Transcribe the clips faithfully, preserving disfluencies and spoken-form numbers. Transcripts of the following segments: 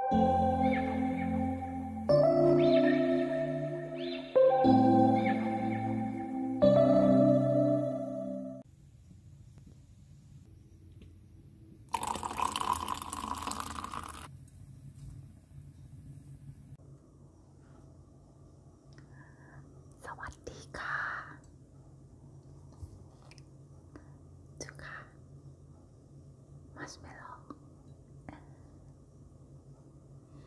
สวัสดีค่ะจุค่ะมัชเมลโล่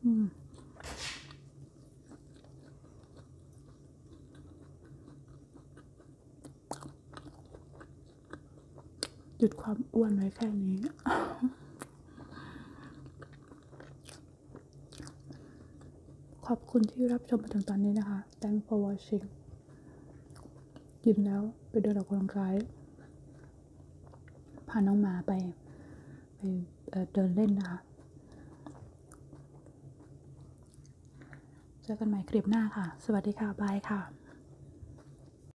อืมหยุดความอ้วนไว้แค่นี้ ขอบคุณที่รับชมมาถึงตอนนี้นะคะ Thanks for watching กินแล้วไปเดินออกกำลังกาย พาน้องหมาไป ไปเอ่อเดินเล่นนะคะ เจอกันใหม่คลิปหน้าค่ะ สวัสดีค่ะ บายค่ะ